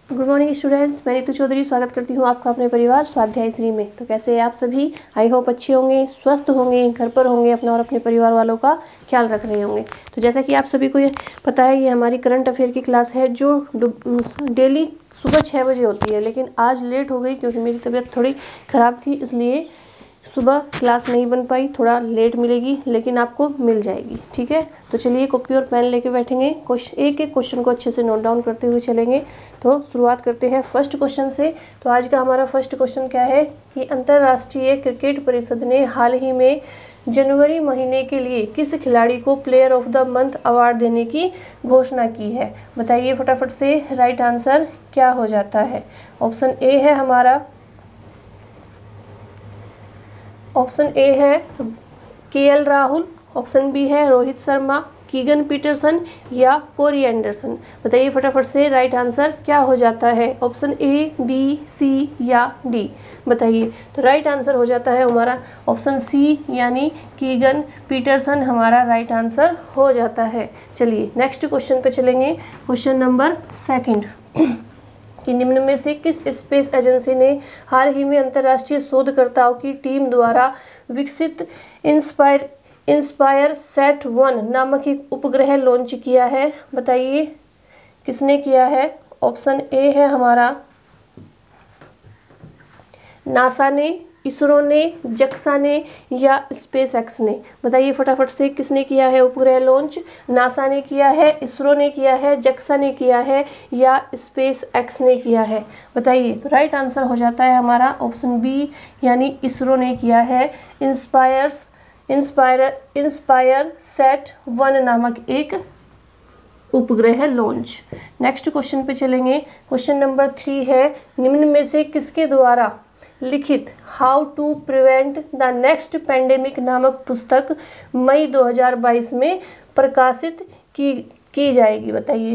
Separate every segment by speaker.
Speaker 1: Good morning students, मैं ऋतु चौधरी स्वागत करती हूँ आपका अपने परिवार स्वाध्याय श्री में। तो कैसे हैं आप सभी? आई होप अच्छे होंगे, स्वस्थ होंगे, घर पर होंगे, अपना और अपने परिवार वालों का ख्याल रख रहे होंगे। तो जैसा कि आप सभी को ये पता है, ये हमारी करंट अफेयर की क्लास है जो डेली सुबह 6 बजे होती है, लेकिन आज लेट हो गई क्योंकि मेरी तबीयत थोड़ी ख़राब थी, इसलिए सुबह क्लास नहीं बन पाई, थोड़ा लेट मिलेगी, लेकिन आपको मिल जाएगी। ठीक है, तो चलिए कॉपी और पेन लेके बैठेंगे, एक एक क्वेश्चन को अच्छे से नोट डाउन करते हुए चलेंगे। तो शुरुआत करते हैं फर्स्ट क्वेश्चन से। तो आज का हमारा फर्स्ट क्वेश्चन क्या है कि अंतर्राष्ट्रीय क्रिकेट परिषद ने हाल ही में जनवरी महीने के लिए किस खिलाड़ी को player of the month award देने की घोषणा की है? बताइए फटाफट से, राइट आंसर क्या हो जाता है? ऑप्शन ए है हमारा, ऑप्शन ए है केएल राहुल, ऑप्शन बी है रोहित शर्मा, कीगन पीटरसन या कोरी एंडरसन। बताइए फटाफट से, राइट आंसर क्या हो जाता है? ऑप्शन ए, बी, सी या डी? बताइए। तो राइट आंसर हो जाता है हमारा ऑप्शन सी, यानी कीगन पीटरसन हमारा राइट आंसर हो जाता है। चलिए नेक्स्ट क्वेश्चन पे चलेंगे। क्वेश्चन नंबर सेकंड कि निम्न में से किस स्पेस एजेंसी ने हाल ही में अंतर्राष्ट्रीय शोधकर्ताओं की टीम द्वारा विकसित इंस्पायर सेट 1 नामक एक उपग्रह लॉन्च किया है? बताइए किसने किया है? ऑप्शन ए है हमारा नासा ने, इसरो ने, जक्सा ने या स्पेस एक्स ने? बताइए फटाफट से, किसने किया है उपग्रह लॉन्च? नासा ने किया है, इसरो ने किया है, जक्सा ने किया है या स्पेस एक्स ने किया है? बताइए। तो राइट आंसर हो जाता है हमारा ऑप्शन बी, यानी इसरो ने किया है इंस्पायर सेट 1 नामक एक उपग्रह लॉन्च। नेक्स्ट क्वेश्चन पे चलेंगे। क्वेश्चन नंबर 3 है, निम्न में से किसके द्वारा लिखित how to prevent the next pandemic नामक पुस्तक मई 2022 में प्रकाशित की जाएगी? बताइए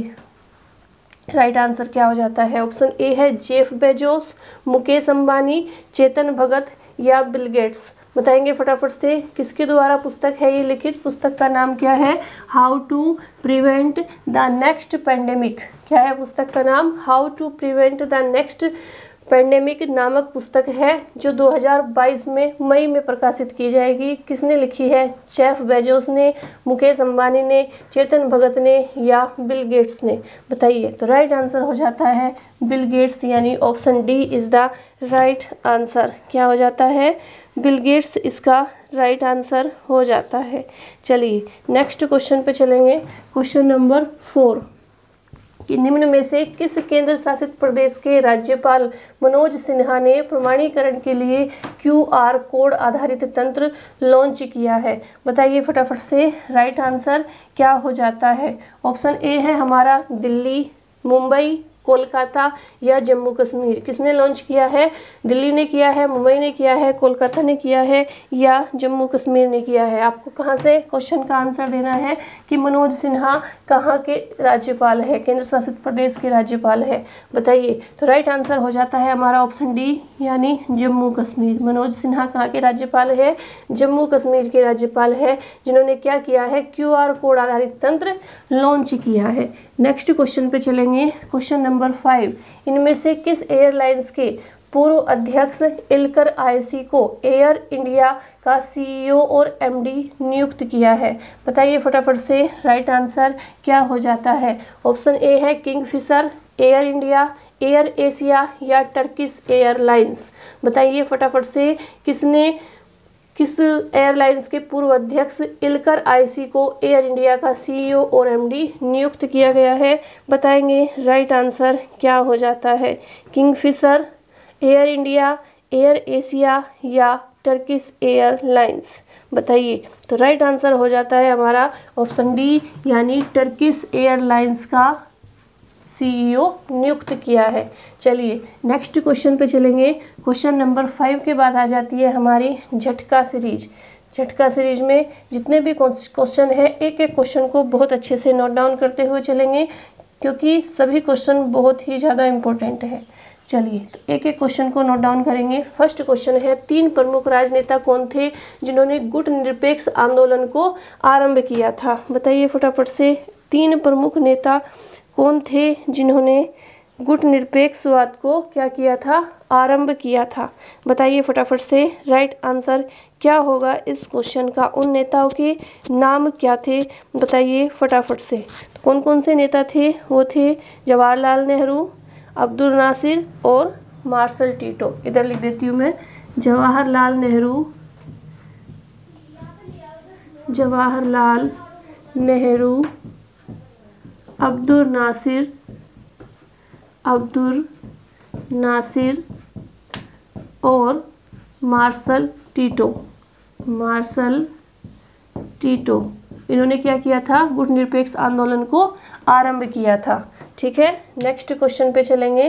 Speaker 1: राइट आंसर क्या हो जाता है? ऑप्शन ए है जेफ बेजोस, मुकेश अंबानी, चेतन भगत या बिल गेट्स? बताएंगे फटाफट से, किसके द्वारा पुस्तक है ये लिखित? पुस्तक का नाम क्या है? How to prevent the next pandemic. क्या है पुस्तक का नाम? How to prevent the next pandemic नामक पुस्तक है जो 2022 में मई में प्रकाशित की जाएगी। किसने लिखी है? जेफ बेजोस ने, मुकेश अंबानी ने, चेतन भगत ने या बिल गेट्स ने? बताइए। तो राइट आंसर हो जाता है बिल गेट्स, यानी option D is the right answer. क्या हो जाता है? बिल गेट्स इसका राइट आंसर हो जाता है। चलिए नेक्स्ट क्वेश्चन पे चलेंगे। क्वेश्चन नंबर 4 कि निम्न में से किस केंद्र शासित प्रदेश के राज्यपाल मनोज सिन्हा ने प्रमाणीकरण के लिए QR कोड आधारित तंत्र लॉन्च किया है? बताइए फटाफट से, राइट आंसर क्या हो जाता है? ऑप्शन ए है हमारा दिल्ली, मुंबई, कोलकाता या जम्मू कश्मीर? किसने लॉन्च किया है? दिल्ली ने किया है, मुंबई ने किया है, कोलकाता ने किया है या जम्मू कश्मीर ने किया है? आपको कहाँ से क्वेश्चन का आंसर देना है कि मनोज सिन्हा कहाँ के राज्यपाल है, केंद्र शासित प्रदेश के राज्यपाल है? बताइए। तो राइट आंसर हो जाता है हमारा ऑप्शन डी, यानी जम्मू कश्मीर। मनोज सिन्हा कहाँ के राज्यपाल है? जम्मू कश्मीर के राज्यपाल है, जिन्होंने क्या किया है? QR कोड आधारित तंत्र लॉन्च किया है। नेक्स्ट क्वेश्चन पे चलेंगे। क्वेश्चन नंबर 5, इनमें से किस एयरलाइंस के पूर्व अध्यक्ष इल्कर आयसी को एयर इंडिया का CEO और MD नियुक्त किया है? बताइए फटाफट से, राइट आंसर क्या हो जाता है? ऑप्शन ए है Kingfisher, Air India, Air Asia या टर्किश एयरलाइंस? बताइए फटाफट से, किस एयरलाइंस के पूर्व अध्यक्ष इल्कर आयसी को एयर इंडिया का CEO और MD नियुक्त किया गया है? बताएंगे। राइट आंसर क्या हो जाता है? Kingfisher, Air India, Air Asia या टर्किश एयरलाइंस? बताइए। तो राइट आंसर हो जाता है हमारा ऑप्शन डी, यानी टर्किश एयरलाइंस का CEO नियुक्त किया है। चलिए नेक्स्ट क्वेश्चन पे चलेंगे। क्वेश्चन नंबर 5 के बाद आ जाती है हमारी झटका सीरीज। झटका सीरीज में जितने भी क्वेश्चन है, एक एक क्वेश्चन को बहुत अच्छे से नोट डाउन करते हुए चलेंगे, क्योंकि सभी क्वेश्चन बहुत ही ज़्यादा इम्पोर्टेंट है। चलिए तो एक एक क्वेश्चन को नोट डाउन करेंगे। फर्स्ट क्वेश्चन है, 3 प्रमुख राजनेता कौन थे जिन्होंने गुट निरपेक्ष आंदोलन को आरंभ किया था? बताइए फटाफट से, 3 प्रमुख नेता कौन थे जिन्होंने गुटनिरपेक्षवाद को क्या किया था, आरंभ किया था। बताइए फटाफट से राइट आंसर क्या होगा इस क्वेश्चन का। उन नेताओं के नाम क्या थे, बताइए फटाफट से। तो कौन कौन से नेता थे, वो थे जवाहरलाल नेहरू, अब्दुल नासिर और मार्शल टीटो। इधर लिख देती हूँ मैं, जवाहरलाल नेहरू, जवाहरलाल नेहरू, अब्दुल नासिर और मार्शल टीटो। इन्होंने क्या किया था, गुटनिरपेक्ष आंदोलन को आरंभ किया था। ठीक है, नेक्स्ट क्वेश्चन पे चलेंगे।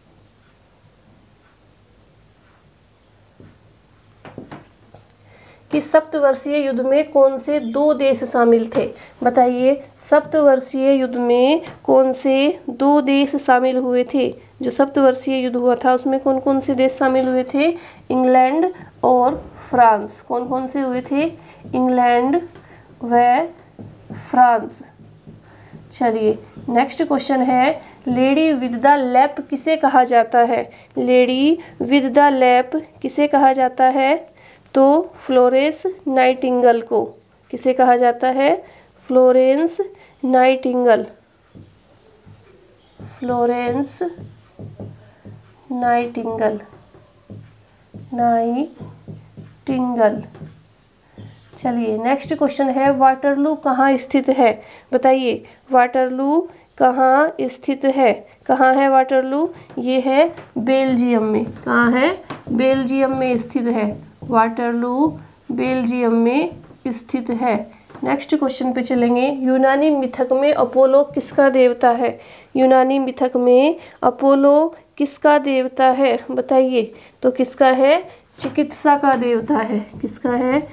Speaker 1: कि सप्तवर्षीय युद्ध में कौन से 2 देश शामिल थे। बताइए सप्तवर्षीय युद्ध में कौन से 2 देश शामिल हुए थे। जो सप्तवर्षीय युद्ध हुआ था उसमें कौन कौन से देश शामिल हुए थे, इंग्लैंड और फ्रांस। कौन कौन से हुए थे, इंग्लैंड व फ्रांस। चलिए नेक्स्ट क्वेश्चन है, लेडी विद द लैप किसे कहा जाता है। लेडी विद द लैप किसे कहा जाता है, तो फ्लोरेंस नाइटिंगेल को। किसे कहा जाता है, फ्लोरेंस नाइटिंगेल। Florence Nightingale. चलिए नेक्स्ट क्वेश्चन है, वाटरलू कहाँ स्थित है। बताइए वाटरलू कहाँ स्थित है। कहाँ है वाटरलू, ये है बेल्जियम में। कहाँ है, बेल्जियम में स्थित है। वाटरलू बेल्जियम में स्थित है। नेक्स्ट क्वेश्चन पे चलेंगे, यूनानी मिथक में अपोलो किसका देवता है। यूनानी मिथक में अपोलो किसका देवता है, बताइए। तो किसका है, चिकित्सा का देवता है। किसका है,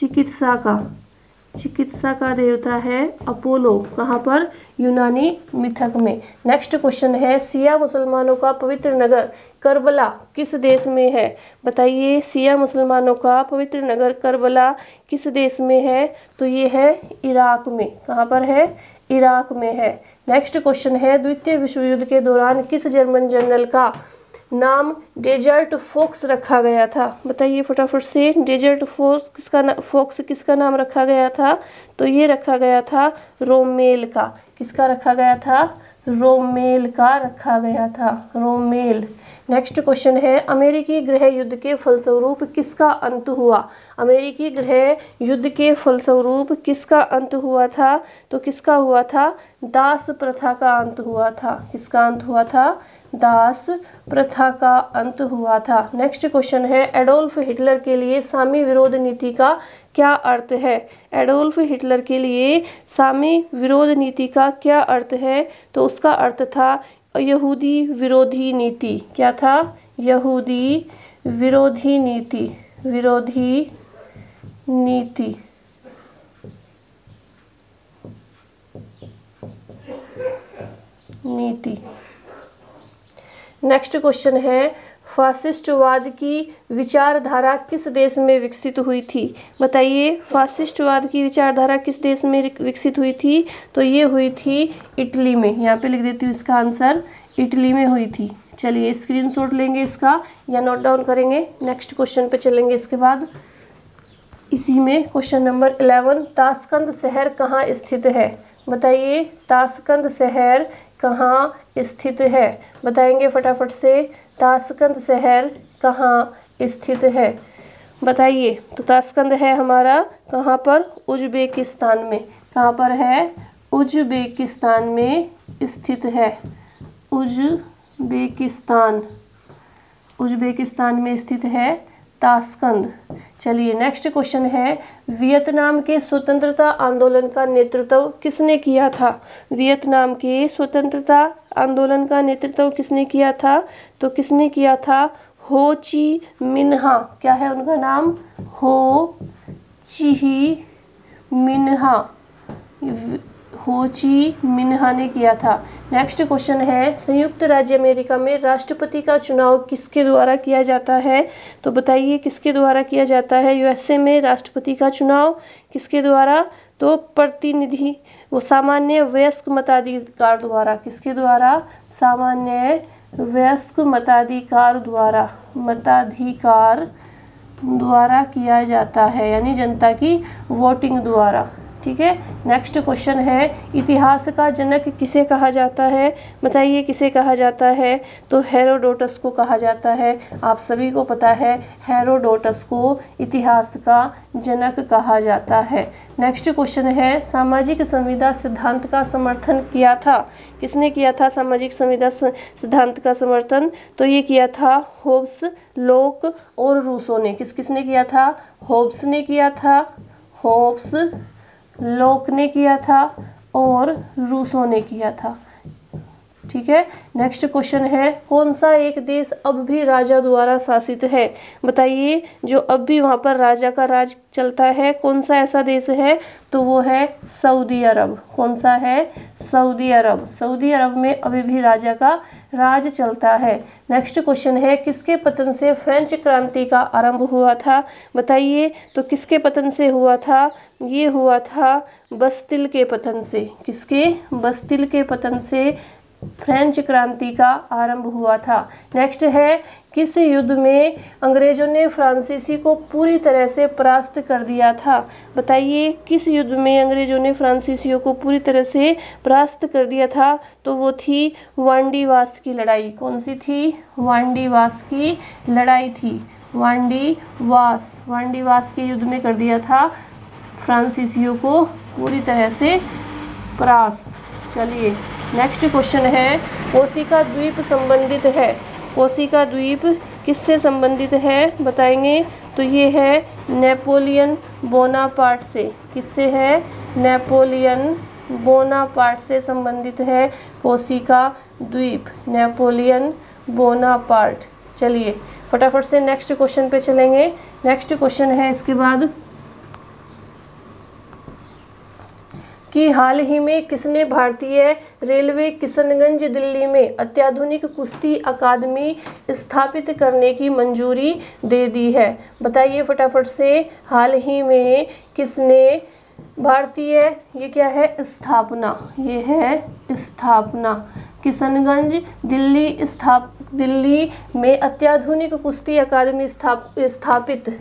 Speaker 1: चिकित्सा का देवता है अपोलो। कहाँ पर, यूनानी मिथक में। नेक्स्ट क्वेश्चन है, शिया मुसलमानों का पवित्र नगर करबला किस देश में है। बताइए शिया मुसलमानों का पवित्र नगर करबला किस देश में है, तो ये है इराक में। कहाँ पर है, इराक में है। नेक्स्ट क्वेश्चन है, द्वितीय विश्व युद्ध के दौरान किस जर्मन जनरल का नाम डेजर्ट फॉक्स रखा गया था। बताइए फटाफट से, डेजर्ट फॉक्स किसका नाम रखा गया था, तो ये रखा गया था रोमेल का। किसका रखा गया था, रोमेल का रखा गया था, रोमेल। नेक्स्ट क्वेश्चन है, अमेरिकी गृह युद्ध के फलस्वरूप किसका अंत हुआ। अमेरिकी गृह युद्ध के फलस्वरूप किसका अंत हुआ था, तो किसका हुआ था, दास प्रथा का अंत हुआ था। किसका अंत हुआ था, दास प्रथा का अंत हुआ था। नेक्स्ट क्वेश्चन है, एडोल्फ हिटलर के लिए सामी विरोध नीति का क्या अर्थ है। एडोल्फ हिटलर के लिए सामी विरोध नीति का क्या अर्थ है, तो उसका अर्थ था यहूदी विरोधी नीति। क्या था, यहूदी विरोधी नीति। नेक्स्ट क्वेश्चन है, फासिस्टवाद की विचारधारा किस देश में विकसित हुई थी। बताइए फासिस्टवाद की विचारधारा किस देश में विकसित हुई थी, तो ये हुई थी इटली में। यहाँ पे लिख देती हूँ इसका आंसर, इटली में हुई थी। चलिए स्क्रीनशॉट लेंगे इसका या नोट डाउन करेंगे। नेक्स्ट क्वेश्चन पे चलेंगे इसके बाद। इसी में क्वेश्चन नंबर 11, ताशकंद शहर कहाँ स्थित है। बताइए ताशकंद शहर कहाँ स्थित है, बताएंगे फटाफट से। ताशकंद शहर कहाँ स्थित है, बताइए। तो ताशकंद है हमारा कहाँ पर, उज्बेकिस्तान में। कहाँ पर है, उज्बेकिस्तान में स्थित है। उज्बेकिस्तान में स्थित है ताशकंद। चलिए नेक्स्ट क्वेश्चन है, वियतनाम के स्वतंत्रता आंदोलन का नेतृत्व किसने किया था। वियतनाम के स्वतंत्रता आंदोलन का नेतृत्व किसने किया था, तो किसने किया था, हो ची मिन्हा। क्या है उनका नाम, हो ची मिन्हा। हो ची मिन्हा ने किया था। नेक्स्ट क्वेश्चन है, संयुक्त राज्य अमेरिका में राष्ट्रपति का चुनाव किसके द्वारा किया जाता है, तो बताइए किसके द्वारा किया जाता है। यूएसए में राष्ट्रपति का चुनाव किसके द्वारा, तो प्रतिनिधि वो सामान्य वयस्क मताधिकार द्वारा, किसके द्वारा? सामान्य वयस्क मताधिकार द्वारा किया जाता है, यानी जनता की वोटिंग द्वारा। ठीक है। नेक्स्ट क्वेश्चन है, इतिहास का जनक किसे कहा जाता है? बताइए किसे कहा जाता है? तो हेरोडोटस को कहा जाता है। आप सभी को पता है हेरोडोटस को इतिहास का जनक कहा जाता है। नेक्स्ट क्वेश्चन है, सामाजिक संविदा सिद्धांत का समर्थन किया था? किसने किया था सामाजिक संविदा सिद्धांत का समर्थन? तो ये किया था होब्स, लोक और रूसो ने। किसने किया था? होब्स ने किया था, होब्स, लोक ने किया था और रूसो ने किया था। ठीक है। नेक्स्ट क्वेश्चन है, कौन सा एक देश अब भी राजा द्वारा शासित है? बताइए, जो अब भी वहाँ पर राजा का राज चलता है, कौन सा ऐसा देश है? तो वो है सऊदी अरब। कौन सा है? सऊदी अरब। सऊदी अरब में अभी भी राजा का राज चलता है। नेक्स्ट क्वेश्चन है, किसके पतन से फ्रेंच क्रांति का आरंभ हुआ था? बताइए, तो किसके पतन से हुआ था? ये हुआ था बस्तिल के पतन से। किसके? बस्तिल के पतन से फ्रेंच क्रांति का आरंभ हुआ था। नेक्स्ट है, किस युद्ध में अंग्रेजों ने फ्रांसीसी को पूरी तरह से परास्त कर दिया था? बताइए, किस युद्ध में अंग्रेजों ने फ्रांसीसियों को पूरी तरह से परास्त कर दिया था? तो वो थी वांडीवास की लड़ाई। कौन सी थी? वांडीवास की लड़ाई थी। वांडीवास के युद्ध में कर दिया था फ्रांसीसियों को पूरी तरह से परास्त। चलिए, नेक्स्ट क्वेश्चन है, कोशिका द्वीप संबंधित है? कोशिका द्वीप किससे संबंधित है? बताएंगे, तो ये है नेपोलियन बोनापार्ट से। किससे है? नेपोलियन बोनापार्ट से संबंधित है कोशिका द्वीप, नेपोलियन बोनापार्ट। चलिए फटाफट से नेक्स्ट क्वेश्चन पे चलेंगे। नेक्स्ट क्वेश्चन है इसके बाद कि हाल ही में किसने भारतीय रेलवे किशनगंज दिल्ली में अत्याधुनिक कुश्ती अकादमी स्थापित करने की मंजूरी दे दी है? बताइए फटाफट से, हाल ही में किसने भारतीय, ये क्या है? स्थापना, ये है स्थापना, किशनगंज दिल्ली में अत्याधुनिक कुश्ती अकादमी स्थापित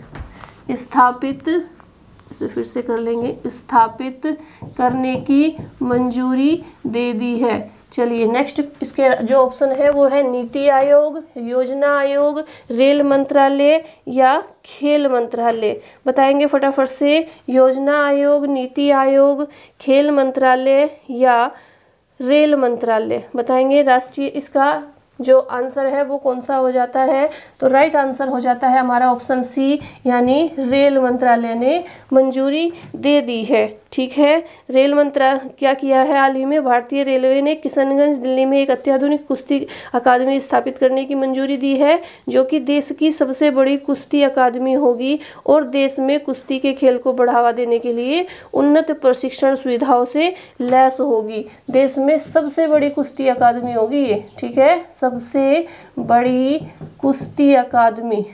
Speaker 1: इसे फिर से कर लेंगे, स्थापित करने की मंजूरी दे दी है। चलिए नेक्स्ट, इसके जो ऑप्शन है वो है नीति आयोग, योजना आयोग, रेल मंत्रालय या खेल मंत्रालय। बताएंगे फटाफट से, योजना आयोग, नीति आयोग, खेल मंत्रालय या रेल मंत्रालय। बताएंगे राष्ट्रीय, इसका जो आंसर है वो कौन सा हो जाता है? तो राइट आंसर हो जाता है हमारा ऑप्शन सी, यानी रेल मंत्रालय ने मंजूरी दे दी है। ठीक है, रेल मंत्रालय क्या किया है? हाल ही में भारतीय रेलवे ने किशनगंज दिल्ली में एक अत्याधुनिक कुश्ती अकादमी स्थापित करने की मंजूरी दी है, जो कि देश की सबसे बड़ी कुश्ती अकादमी होगी और देश में कुश्ती के खेल को बढ़ावा देने के लिए उन्नत प्रशिक्षण सुविधाओं से लैस होगी। देश में सबसे बड़ी कुश्ती अकादमी होगी ये। ठीक है, सबसे बड़ी कुश्ती अकादमी।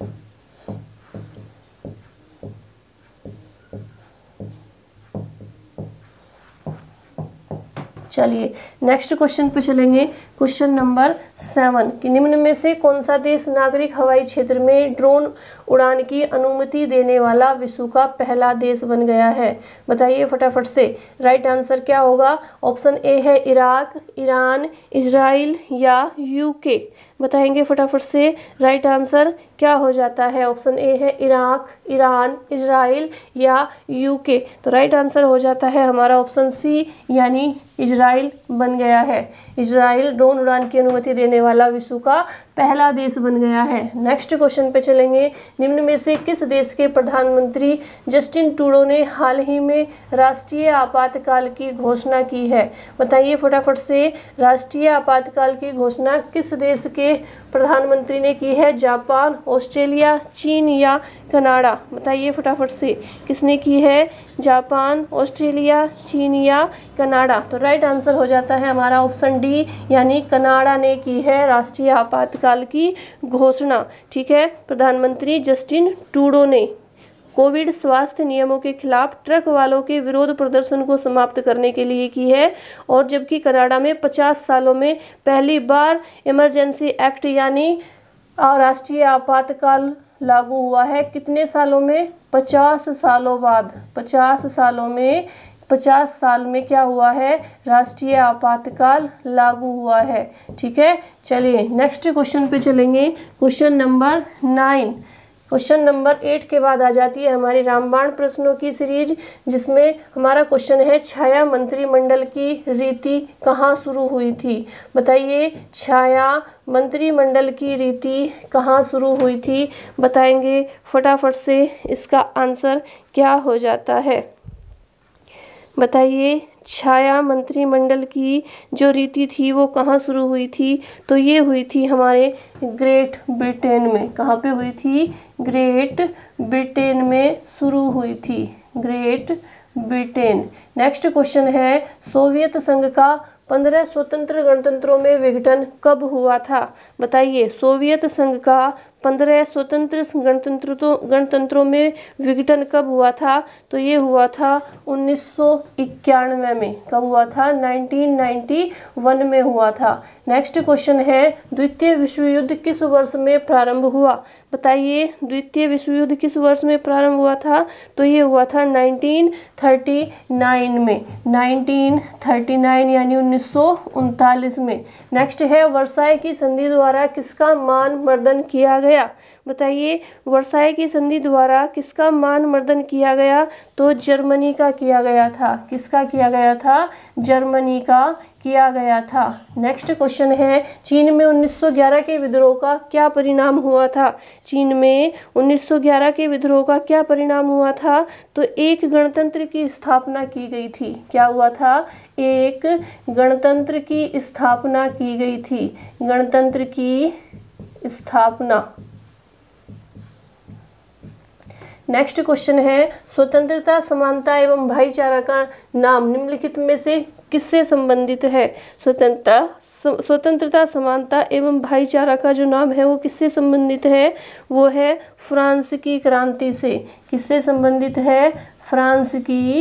Speaker 1: चलिए नेक्स्ट क्वेश्चन पे चलेंगे। क्वेश्चन नंबर 7 कि निम्न में से कौन सा देश नागरिक हवाई क्षेत्र में ड्रोन उड़ान की अनुमति देने वाला विश्व का पहला देश बन गया है? बताइए फटाफट से, राइट आंसर क्या होगा? ऑप्शन ए है इराक, ईरान, इजराइल या यूके। बताएंगे फटाफट से, राइट आंसर क्या हो जाता है? ऑप्शन ए है इराक, ईरान, इजराइल या यूके। तो राइट आंसर हो जाता है हमारा ऑप्शन सी, यानी इजराइल बन गया है। इजराइल ड्रोन उड़ान की अनुमति देने वाला विश्व का पहला देश बन गया है। नेक्स्ट क्वेश्चन पे चलेंगे। निम्न में से किस देश के प्रधानमंत्री जस्टिन ट्रूडो ने हाल ही में राष्ट्रीय आपातकाल की घोषणा की है? बताइए फटाफट से, राष्ट्रीय आपातकाल की घोषणा किस देश के प्रधानमंत्री ने की है? जापान, ऑस्ट्रेलिया, चीन या कनाडा? बताइए फटाफट से, किसने की है? जापान, ऑस्ट्रेलिया, चीन या कनाडा? तो राइट आंसर हो जाता है हमारा ऑप्शन डी, यानी कनाडा ने की है राष्ट्रीय आपातकाल की घोषणा। ठीक है, प्रधानमंत्री जस्टिन ट्रूडो ने कोविड स्वास्थ्य नियमों के खिलाफ ट्रक वालों के विरोध प्रदर्शन को समाप्त करने के लिए की है। और जबकि कनाडा में 50 सालों में पहली बार इमरजेंसी एक्ट यानी राष्ट्रीय आपातकाल लागू हुआ है। कितने सालों में? 50 सालों बाद। 50 साल में क्या हुआ है? राष्ट्रीय आपातकाल लागू हुआ है। ठीक है, चलिए नेक्स्ट क्वेश्चन पे चलेंगे। Question number 9। क्वेश्चन नंबर 8 के बाद आ जाती है हमारी रामबाण प्रश्नों की सीरीज, जिसमें हमारा क्वेश्चन है छाया मंत्रिमंडल की रीति कहाँ शुरू हुई थी? बताइए, छाया मंत्रिमंडल की रीति कहाँ शुरू हुई थी? बताएंगे फटाफट से, इसका आंसर क्या हो जाता है? बताइए, छाया मंत्रिमंडल की जो रीति थी वो कहाँ शुरू हुई थी? तो ये हुई थी हमारे ग्रेट ब्रिटेन में। कहाँ पे हुई थी? ग्रेट ब्रिटेन में शुरू हुई थी, ग्रेट ब्रिटेन। नेक्स्ट क्वेश्चन है, सोवियत संघ का 15 स्वतंत्र गणतंत्रों में विघटन कब हुआ था? बताइए, सोवियत संघ का 15 स्वतंत्र गणतंत्रों में विघटन कब हुआ था? तो ये हुआ था 1991 में। कब हुआ था? 1991 में हुआ था। नेक्स्ट क्वेश्चन है, द्वितीय विश्व युद्ध किस वर्ष में प्रारंभ हुआ? बताइए, द्वितीय विश्व युद्ध किस वर्ष में प्रारंभ हुआ था? तो ये हुआ था 1939 में। 1939 यानी 1939 में। नेक्स्ट है, वर्साई की संधि द्वारा किसका मान मर्दन किया गया? बताइए, वर्साई की संधि द्वारा किसका मान मर्दन किया गया? तो जर्मनी का किया गया था। किसका किया गया था? जर्मनी का किया गया था। नेक्स्ट क्वेश्चन है, चीन में 1911 के विद्रोह का क्या परिणाम हुआ था? चीन में 1911 के विद्रोह का क्या परिणाम हुआ था? तो एक गणतंत्र की स्थापना की गई थी। क्या हुआ था? एक गणतंत्र की स्थापना की गई थी। गणतंत्र की स्थापना। नेक्स्ट क्वेश्चन है, स्वतंत्रता, समानता एवं भाईचारा का नाम निम्नलिखित में से किससे संबंधित है? स्वतंत्रता, समानता एवं भाईचारा का जो नाम है वो किससे संबंधित है? वो है फ्रांस की क्रांति से। किससे संबंधित है? फ्रांस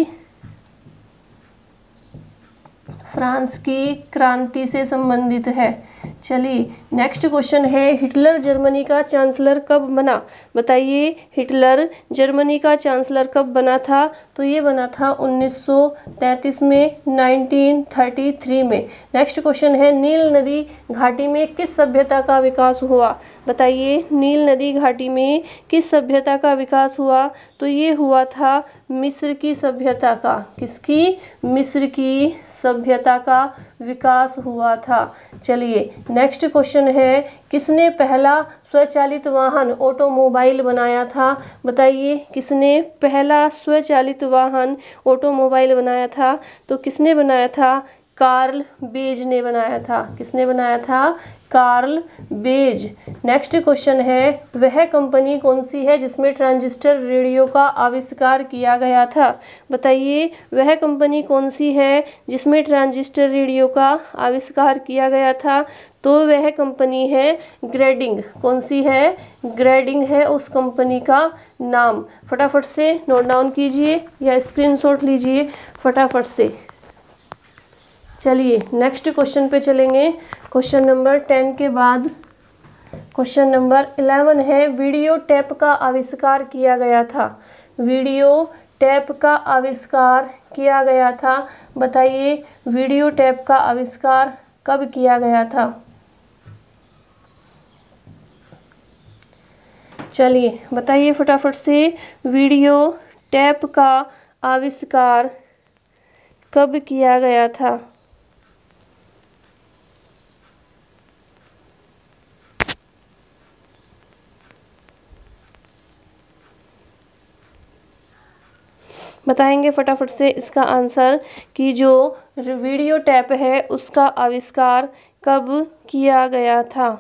Speaker 1: की क्रांति से संबंधित है। चलिए नेक्स्ट क्वेश्चन है, हिटलर जर्मनी का चांसलर कब बना? बताइए, हिटलर जर्मनी का चांसलर कब बना था? तो ये बना था 1933 में, 1933 में। नेक्स्ट क्वेश्चन है, नील नदी घाटी में किस सभ्यता का विकास हुआ? बताइए, नील नदी घाटी में किस सभ्यता का विकास हुआ? तो ये हुआ था मिस्र की सभ्यता का। किसकी? मिस्र की सभ्यता का विकास हुआ था। चलिए नेक्स्ट क्वेश्चन है, किसने पहला स्वचालित वाहन ऑटोमोबाइल बनाया था? बताइए, किसने पहला स्वचालित वाहन ऑटोमोबाइल बनाया था? तो किसने बनाया था? कार्ल बेज ने बनाया था। किसने बनाया था? Karl beige. नेक्स्ट क्वेश्चन है, वह कंपनी कौन सी है जिसमें ट्रांजिस्टर रेडियो का आविष्कार किया गया था? बताइए, वह कंपनी कौन सी है जिसमें ट्रांजिस्टर रेडियो का आविष्कार किया गया था? तो वह कंपनी है ग्रेडिंग। कौन सी है? ग्रेडिंग है उस कंपनी का नाम। फटाफट से नोट डाउन कीजिए या स्क्रीनशॉट लीजिए फटाफट से। चलिए नेक्स्ट क्वेश्चन पे चलेंगे। क्वेश्चन नंबर 10 के बाद क्वेश्चन नंबर 11 है, वीडियो टेप का आविष्कार किया गया था। वीडियो टेप का आविष्कार किया गया था। बताइए, वीडियो टेप का आविष्कार कब किया गया था? चलिए बताइए फटाफट से, वीडियो टेप का आविष्कार कब किया गया था? बताएंगे फटाफट से इसका आंसर कि जो वीडियो टेप है उसका आविष्कार कब किया गया था।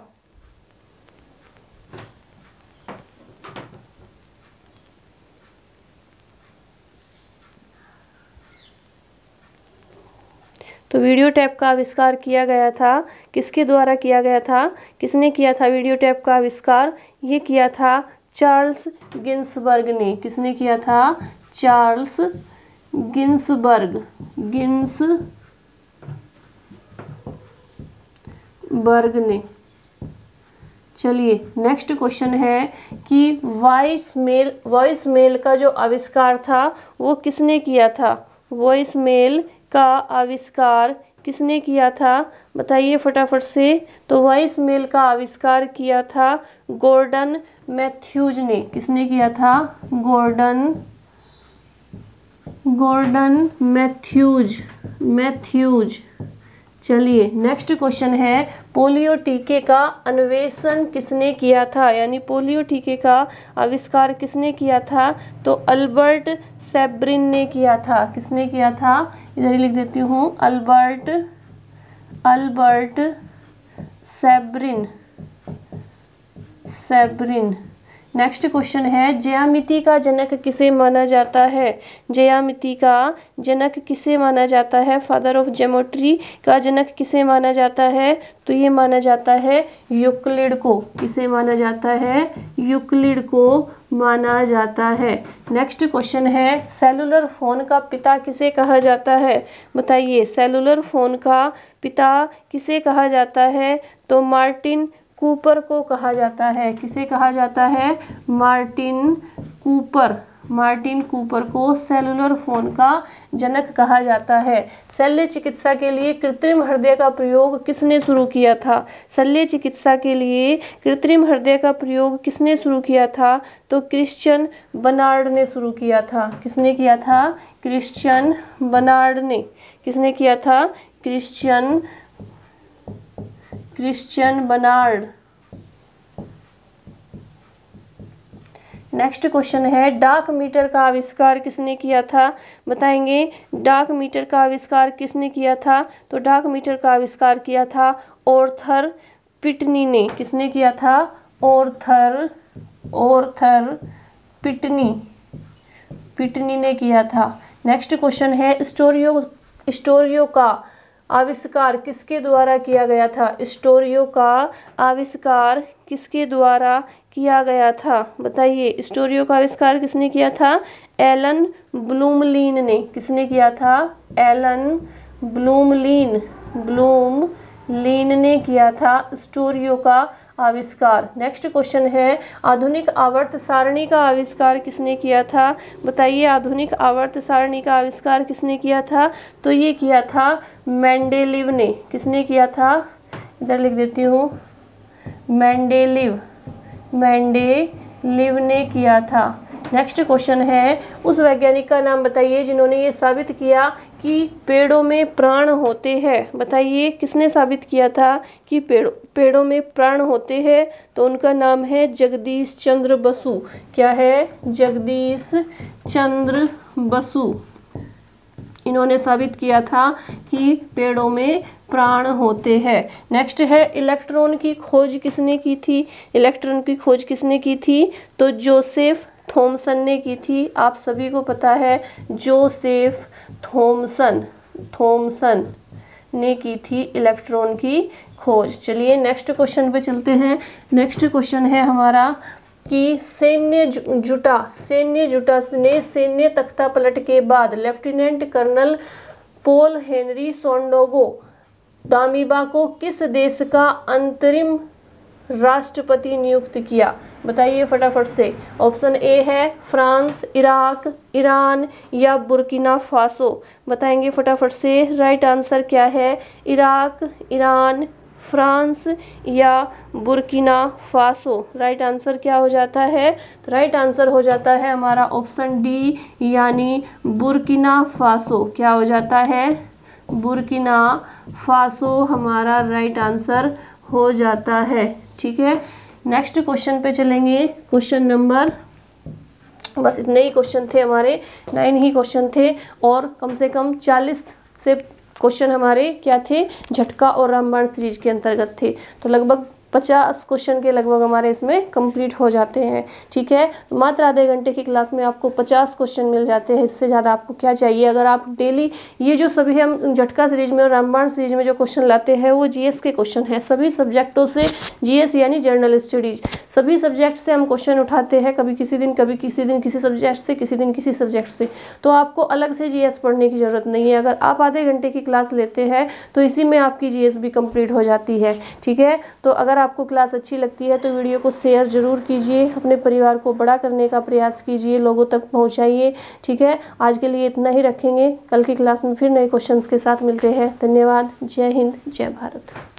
Speaker 1: तो वीडियो टेप का आविष्कार किया गया था, किसके द्वारा किया गया था? किसने किया था वीडियो टेप का आविष्कार? ये किया था चार्ल्स गिन्सबर्ग ने। किसने किया था? चार्ल्स गिन्सबर्ग ने। चलिए नेक्स्ट क्वेश्चन है कि वॉइस मेल का जो आविष्कार था वो किसने किया था? वॉइस मेल का आविष्कार किसने किया था? बताइए फटाफट से। तो वॉइस मेल का आविष्कार किया था गॉर्डन मैथ्यूज ने। किसने किया था? Gordon Matthews. चलिए नेक्स्ट क्वेश्चन है पोलियो टीके का अन्वेषण किसने किया था? यानी पोलियो टीके का आविष्कार किसने किया था? तो अल्बर्ट सेब्रिन ने किया था। किसने किया था? इधर ही लिख देती हूँ, अल्बर्ट सेब्रिन। नेक्स्ट क्वेश्चन है ज्यामिति का जनक किसे माना जाता है? ज्यामिति का जनक किसे माना जाता है? फादर ऑफ ज्योमेट्री का जनक किसे माना जाता है? तो ये माना जाता है यूक्लिड को। किसे माना जाता है? यूक्लिड को माना जाता है। नेक्स्ट क्वेश्चन है सेलुलर फोन का पिता किसे कहा जाता है? बताइए सेलुलर फोन का पिता किसे कहा जाता है? तो मार्टिन कूपर को कहा जाता है। किसे कहा जाता है? मार्टिन कूपर को सेलुलर फोन का जनक कहा जाता है। शल्य चिकित्सा के लिए कृत्रिम हृदय का प्रयोग किसने शुरू किया था? शल्य चिकित्सा के लिए कृत्रिम हृदय का प्रयोग किसने शुरू किया था? तो क्रिश्चियन बर्नार्ड ने शुरू किया था। किसने किया था? क्रिश्चियन बर्नार्ड ने। किसने किया था? Christian Bernard. नेक्स्ट क्वेश्चन है डाक मीटर का आविष्कार किसने किया था? बताएंगे डाक मीटर का आविष्कार किसने किया था? तो डाक मीटर का आविष्कार किया था ऑर्थर पिटनी ने। किसने किया था? ऑर्थर पिटनी ने किया था। नेक्स्ट क्वेश्चन है स्टोरियो का आविष्कार किसके द्वारा किया गया था? स्टोरियो का आविष्कार किसके द्वारा किया गया था? बताइए स्टोरियो का आविष्कार किसने किया था? एलन ब्लूमलीन ने। किसने किया था? एलन ब्लूमलीन ने किया था स्टोरियो का आविष्कार। नेक्स्ट क्वेश्चन है आधुनिक आवर्त सारणी का आविष्कार किसने किया था? बताइए आधुनिक आवर्त सारणी का आविष्कार किसने किया था? तो ये किया था मेंडेलीव ने। किसने किया था? इधर लिख देती हूँ, मेंडेलीव ने किया था। नेक्स्ट क्वेश्चन है उस वैज्ञानिक का नाम बताइए जिन्होंने ये साबित किया कि पेड़ों में प्राण होते हैं। बताइए किसने साबित किया था कि पेड़ों में प्राण होते हैं? तो उनका नाम है जगदीश चंद्र बसु। क्या है? जगदीश चंद्र बसु। इन्होंने साबित किया था कि पेड़ों में प्राण होते हैं। नेक्स्ट है इलेक्ट्रॉन की खोज किसने की थी? इलेक्ट्रॉन की खोज किसने की थी? तो जोसेफ थॉमसन ने की थी। आप सभी को पता है जोसेफ थॉमसन ने की थी इलेक्ट्रॉन की खोज। चलिए नेक्स्ट क्वेश्चन पे चलते हैं। नेक्स्ट क्वेश्चन है हमारा कि सैन्य जुटा ने सैन्य तख्ता पलट के बाद lieutenant colonel Paul Henri Sandaogo Damiba को किस देश का अंतरिम राष्ट्रपति नियुक्त किया? बताइए फटाफट से। ऑप्शन ए है फ्रांस, इराक, ईरान या बुर्किना फासो। बताएंगे फटाफट से। राइट आंसर क्या है? इराक, ईरान, फ्रांस या बुर्किना फासो। राइट आंसर क्या हो जाता है? तो राइट आंसर हो जाता है हमारा ऑप्शन डी यानी बुर्किना फासो। क्या हो जाता है? बुर्किना फासो हमारा राइट आंसर हो जाता है। ठीक है, नेक्स्ट क्वेश्चन पे चलेंगे। क्वेश्चन नंबर, बस इतने ही क्वेश्चन थे हमारे, 9 ही क्वेश्चन थे और कम से कम 40 से क्वेश्चन हमारे क्या थे? झटका और रामबाण सीरीज के अंतर्गत थे। तो लगभग 50 क्वेश्चन के लगभग हमारे इसमें कंप्लीट हो जाते हैं। ठीक है, मात्र आधे घंटे की क्लास में आपको 50 क्वेश्चन मिल जाते हैं। इससे ज़्यादा आपको क्या चाहिए। अगर आप डेली ये जो सभी हम झटका सीरीज में और रामबाण सीरीज में जो क्वेश्चन लाते हैं वो जीएस के क्वेश्चन हैं। सभी सब्जेक्टों से जीएस यानी जनरल स्टडीज, सभी सब्जेक्ट से हम क्वेश्चन उठाते हैं, कभी किसी दिन किसी सब्जेक्ट से, किसी दिन किसी सब्जेक्ट से। तो आपको अलग से जीएस पढ़ने की ज़रूरत नहीं है। अगर आप आधे घंटे की क्लास लेते हैं तो इसी में आपकी जीएस भी कंप्लीट हो जाती है। ठीक है, तो अगर आपको क्लास अच्छी लगती है तो वीडियो को शेयर जरूर कीजिए, अपने परिवार को बड़ा करने का प्रयास कीजिए, लोगों तक पहुंचाइए। ठीक है, आज के लिए इतना ही रखेंगे। कल की क्लास में फिर नए क्वेश्चंस के साथ मिलते हैं। धन्यवाद। जय हिंद, जय भारत।